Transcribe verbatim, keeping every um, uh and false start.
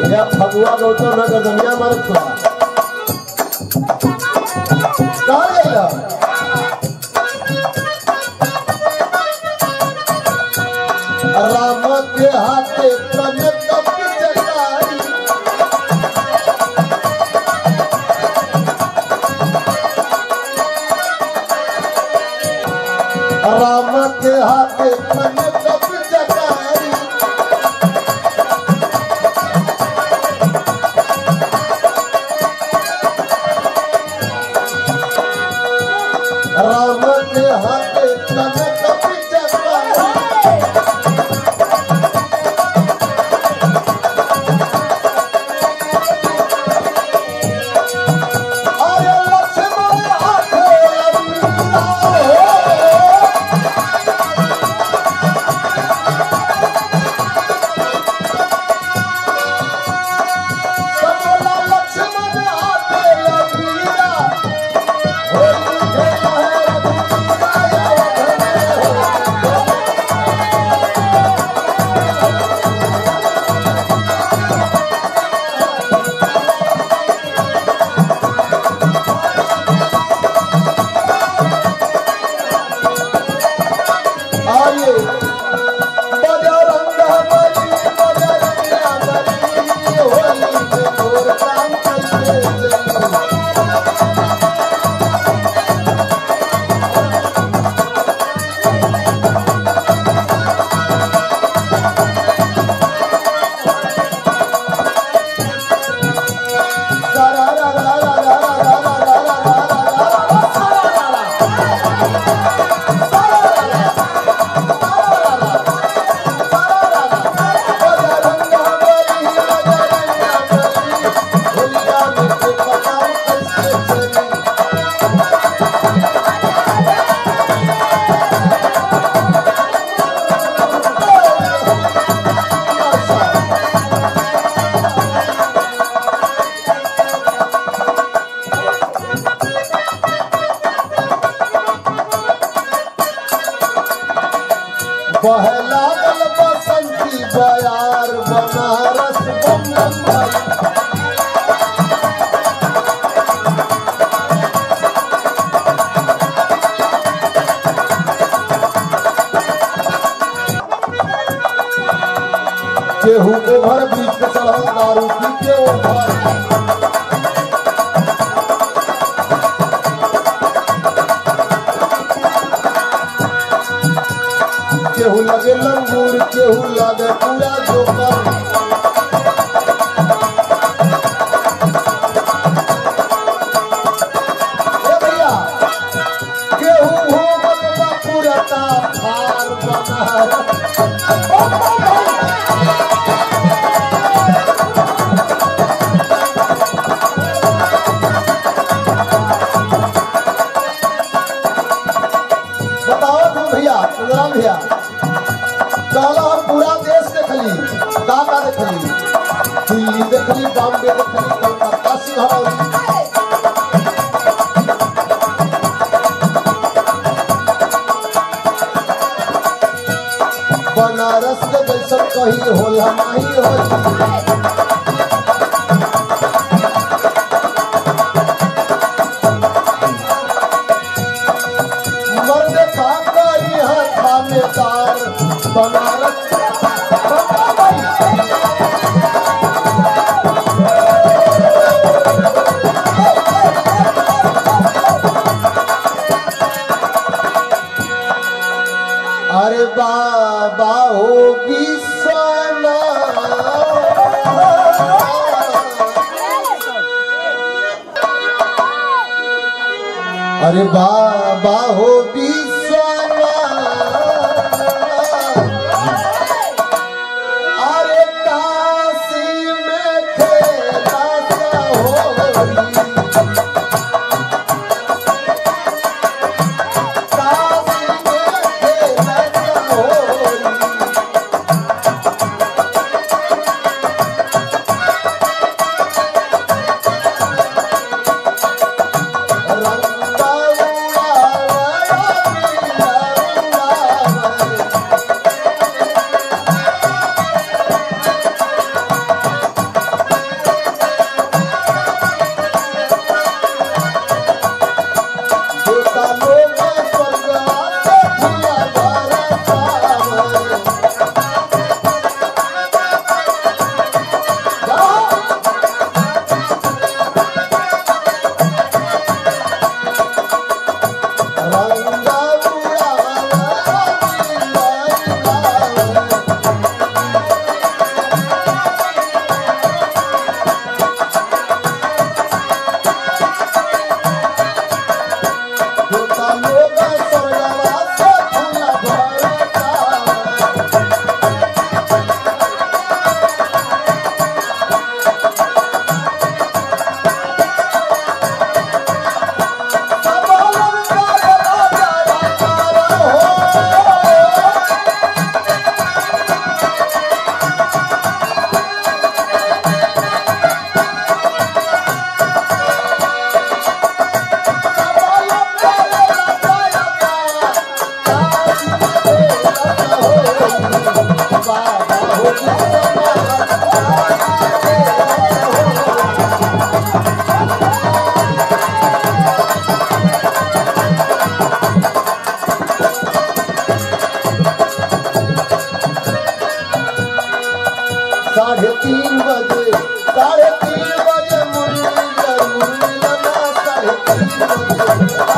या फगुआ गौतम नगर दुनिया मारत हुआ कहाँ गया राम के हाथे तन तप जगाई राम के हाथे तन तप जगाई राम के हाथे तन तप जगाई पहला गल बसंती बयार बनारस बम्बई केहू ओभर बीच पे चढ़ल दारू पी के ओभर केहू लगे लंगूर केहू लगे पूरा जोकर ए भैया केहू हो बतवा पूरा ता फार बनारस बताओ तुम भैया सुंदराम भैया कहला हम पूरा देश देखली का का देखली दिल्ली देखली बॉम्बे देखली कलकत्ता सिंहरौली बनारस के जैसन कहीं होला नहीं होली मर्द का कहीं है थानेदार बनारस अरे बाबा हो बिसना अरे बाबा हो बिसना अरे काशी में खेला सा होली काशी में खेला सा होली रंगा उड़ाया तीन बजे साढ़े तीन बजे मुरली जरूर मिलना साढ़े तीन बजे